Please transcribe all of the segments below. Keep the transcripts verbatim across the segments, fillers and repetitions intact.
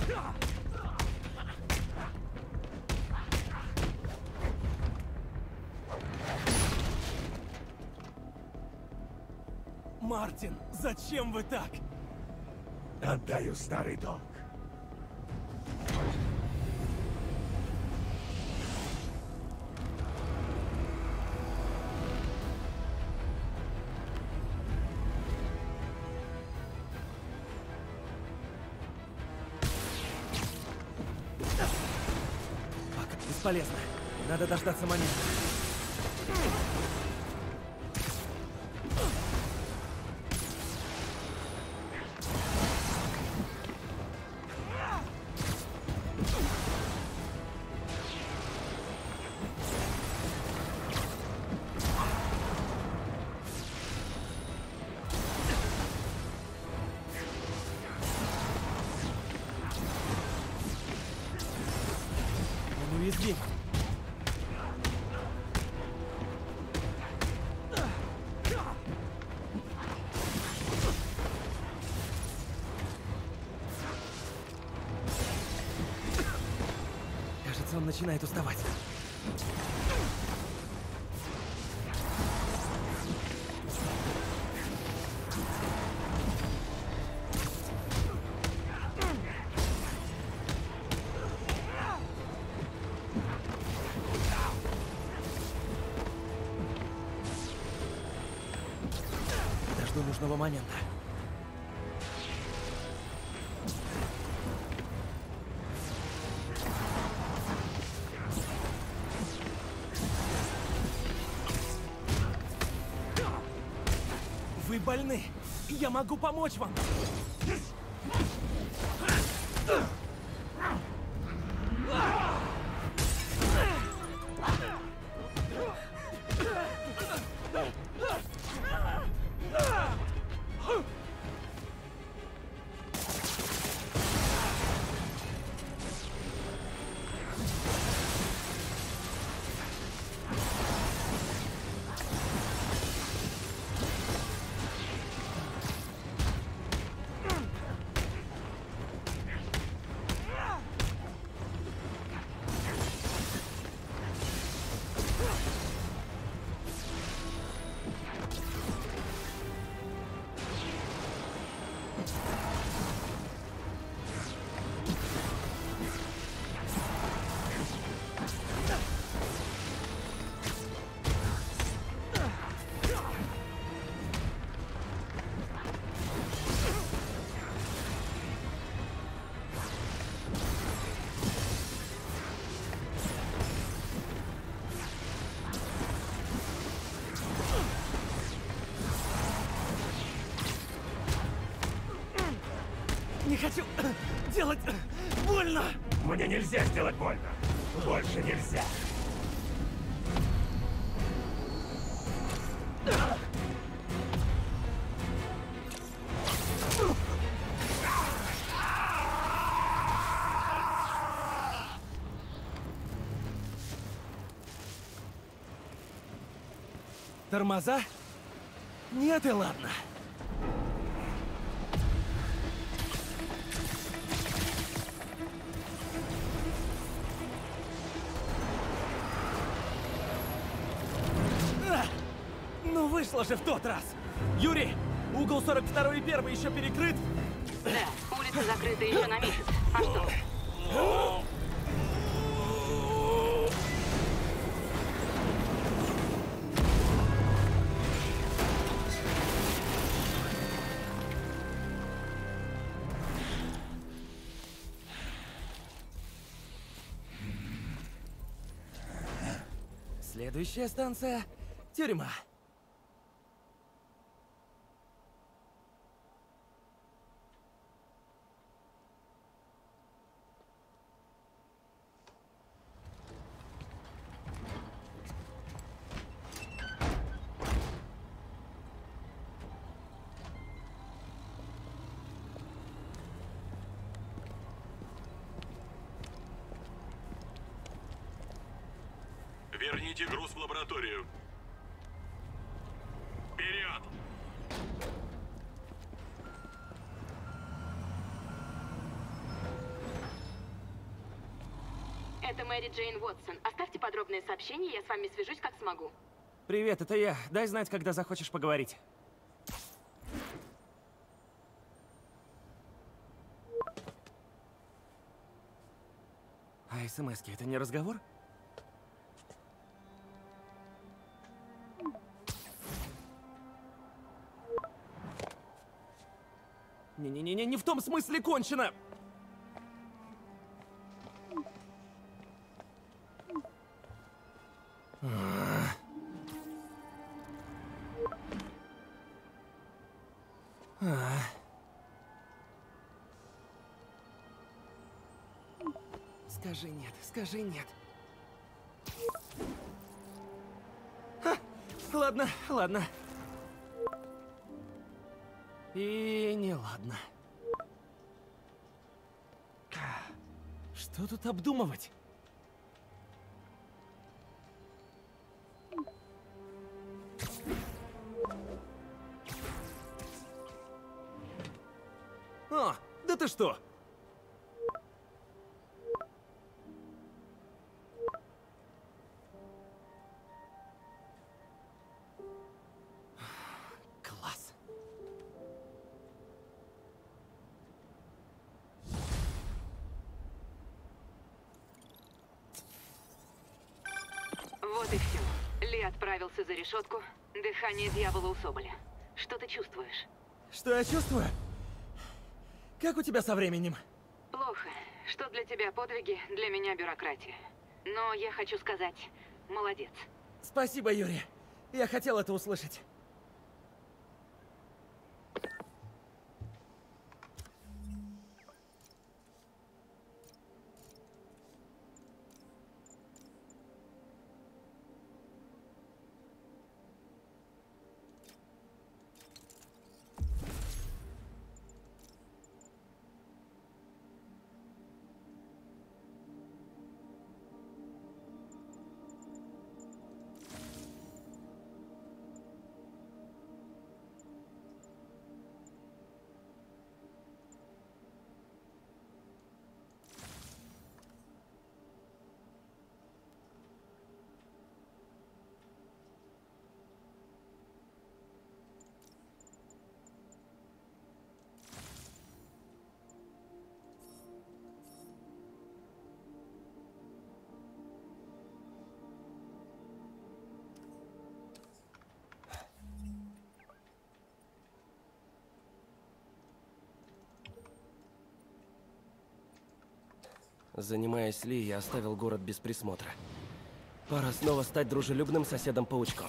Мартин, зачем вы так? Отдаю старый долг. Пока бесполезно. Надо дождаться момента. Он уязвим. Кажется, он начинает уставать. Жду нужного момента. Вы больны. Я могу помочь вам. Не хочу делать больно! Мне нельзя сделать больно! Больше нельзя! Тормоза? Нет и ладно. Ну вышло же в тот раз! Юрий, угол сорок второй и первый еще перекрыт? Да, улица закрыта еще на месяц. А что? Следующая станция — тюрьма. Верните груз в лабораторию. Вперед! Это Мэри Джейн Уотсон. Оставьте подробное сообщение, я с вами свяжусь, как смогу. Привет, это я. Дай знать, когда захочешь поговорить. А смс-ки — это не разговор? Не-не-не, не в том смысле кончено! Скажи нет, скажи нет. Ха, ладно, ладно. И не ладно. Что тут обдумывать? О, да ты что? Класс. Вот и все. Ли отправился за решетку. Дыхание дьявола у Соболя. Что ты чувствуешь? Что я чувствую? Как у тебя со временем? Плохо. Что для тебя подвиги, для меня бюрократия. Но я хочу сказать, молодец. Спасибо, Юрий. Я хотел это услышать. Занимаясь Ли, я оставил город без присмотра. Пора снова стать дружелюбным соседом-паучком.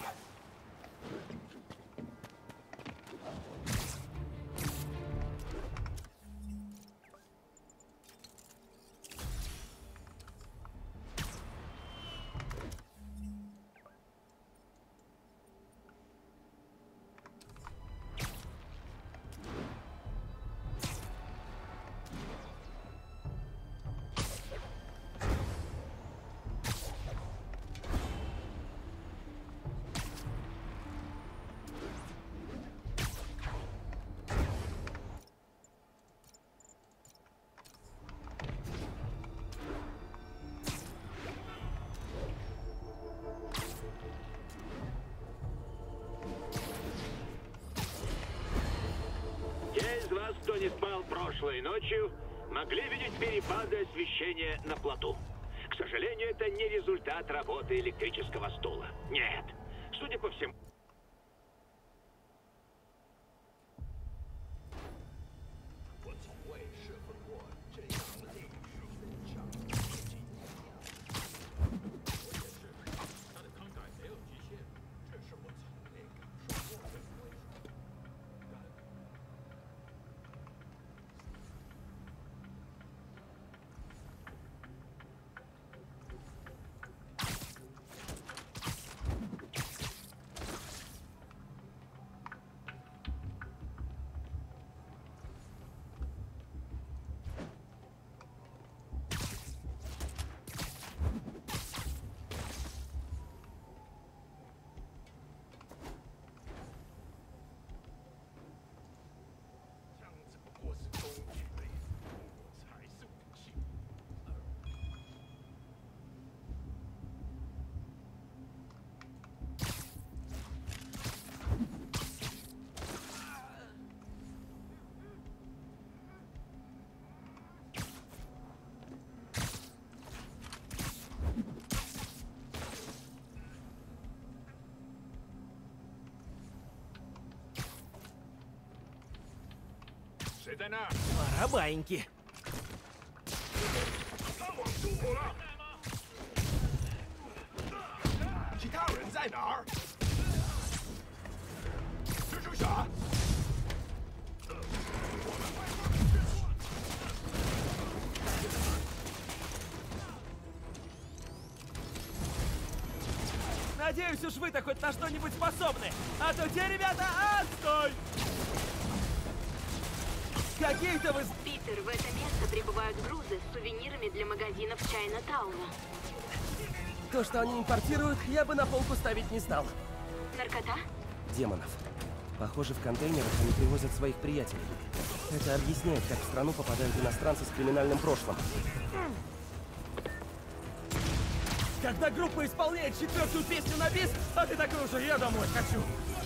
Кто не спал прошлой ночью, могли видеть перепады освещения на плоту. К сожалению, это не результат работы электрического стула. Нет. Судя по всему... Пора баиньки. Надеюсь, уж вы-то хоть на что-нибудь способны. А то те ребята, отстой! Какие-то вы... Питер, в это место прибывают грузы с сувенирами для магазинов Чайна-тауна. То, что они импортируют, я бы на полку ставить не стал. Наркота? Демонов. Похоже, в контейнерах они привозят своих приятелей. Это объясняет, как в страну попадают иностранцы с криминальным прошлым. Когда группа исполняет четвертую песню на бис, а ты такой уже, я домой хочу.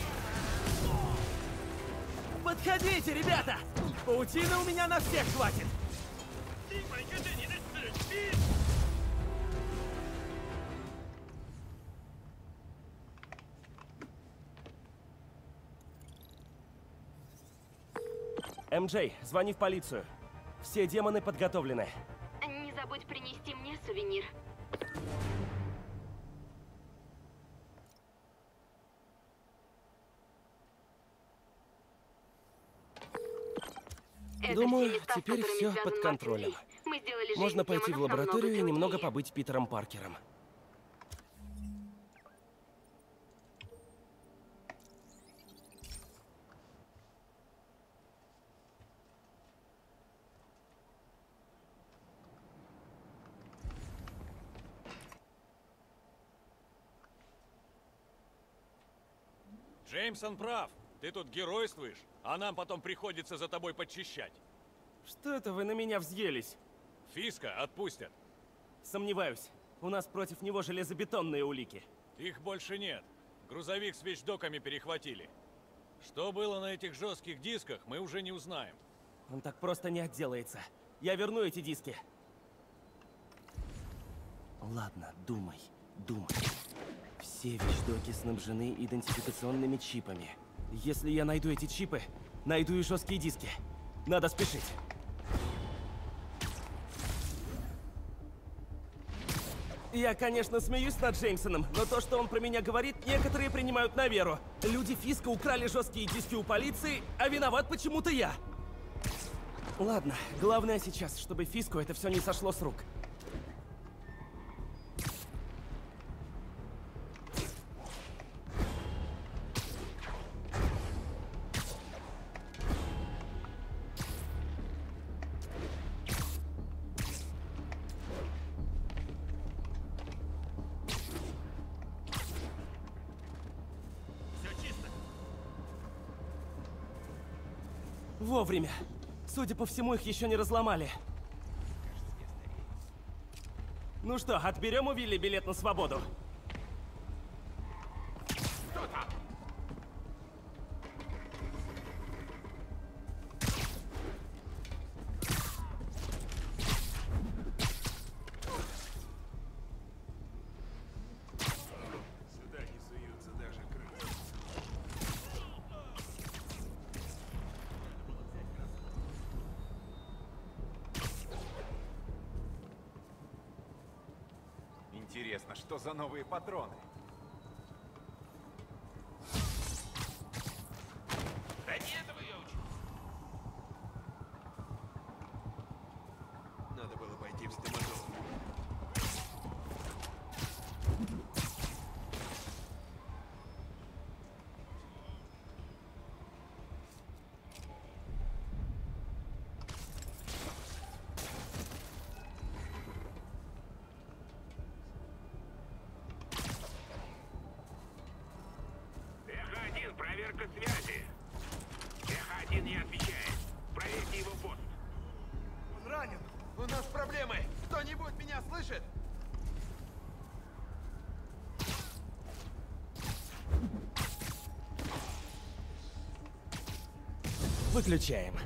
Подходите, ребята! Паутины у меня на всех хватит. эм джей, звони в полицию. Все демоны подготовлены. Не забудь принести мне сувенир. Это Думаю, все места, с теперь которыми все связан под контролем. Марк Ли. Мы сделали жизнь Можно пойти в демонов лабораторию и намного немного труднее. побыть Питером Паркером. Джеймсон прав. Ты тут геройствуешь, а нам потом приходится за тобой подчищать. Что это вы на меня взъелись? Фиска отпустят. Сомневаюсь. У нас против него железобетонные улики. Их больше нет. Грузовик с вещдоками перехватили. Что было на этих жестких дисках, мы уже не узнаем. Он так просто не отделается. Я верну эти диски. Ладно, думай, думай. Все вещдоки снабжены идентификационными чипами. Если я найду эти чипы, найду и жесткие диски. Надо спешить. Я, конечно, смеюсь над Джеймсоном, но то, что он про меня говорит, некоторые принимают на веру. Люди Фиска украли жесткие диски у полиции, а виноват почему-то я. Ладно, главное сейчас, чтобы Фиску это все не сошло с рук. Вовремя. Судя по всему, их еще не разломали. Ну что, отберем у Вилли билет на свободу? Сюда не суются даже крысы. Интересно, что за новые патроны? Да не этого я учу. Надо было пойти в стоматолога. Эхо-один, проверка связи. Эхо-один не отвечает. Проверьте его пост. Он ранен. У нас проблемы. Кто-нибудь меня слышит? Выключаем.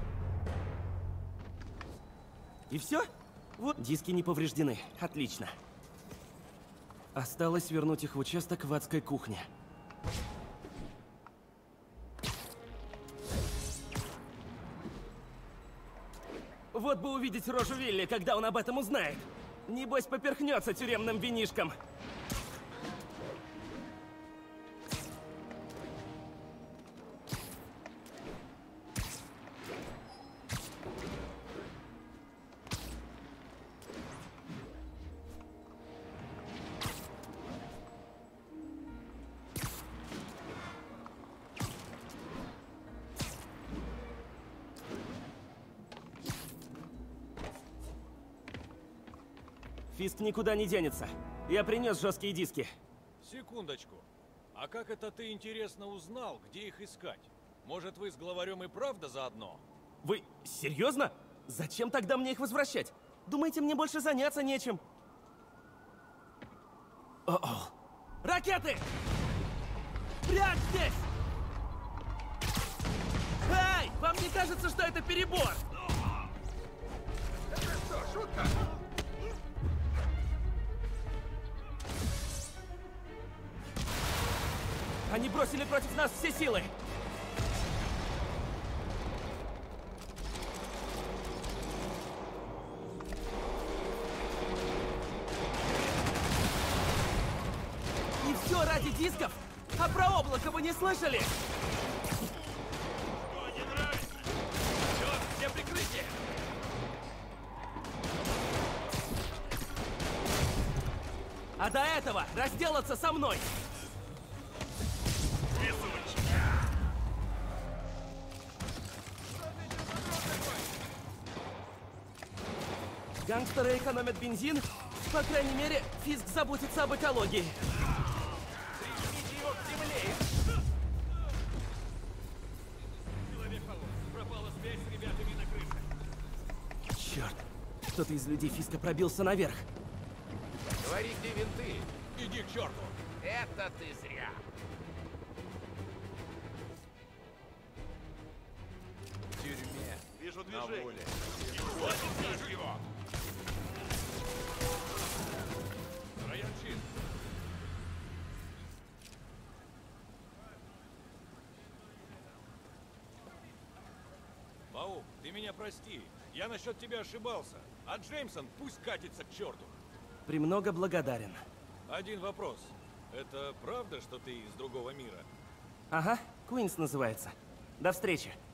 И все? Вот. Диски не повреждены. Отлично. Осталось вернуть их в участок в адской кухне. Вот бы увидеть рожу Вилли, когда он об этом узнает. Небось, поперхнется тюремным винишком. Фиск никуда не денется. Я принес жесткие диски. Секундочку. А как это ты, интересно, узнал, где их искать? Может, вы с главарем и правда заодно? Вы серьезно? Зачем тогда мне их возвращать? Думаете, мне больше заняться нечем? О-о. Ракеты! Прячь здесь! Эй! Вам не кажется, что это перебор? Это что, шутка? Они бросили против нас все силы! И все ради дисков? А про облако вы не слышали? Что не нравится? Черт, все прикрытие! А до этого разделаться со мной! Гангстеры экономят бензин. По крайней мере, Фиск заботится об экологии. Прижмите его к земле! Человек-паук, пропала связь с ребятами на крыше. Черт, кто-то из людей Фиска пробился наверх. Говори, где винты. Иди к черту! Это ты зря. В тюрьме. Вижу На движение. воле. Хватит скажу его! Район чист. Паук, ты меня прости. Я насчет тебя ошибался. А Джеймсон пусть катится к черту. Премного благодарен. Один вопрос. Это правда, что ты из другого мира? Ага, Куинс называется. До встречи.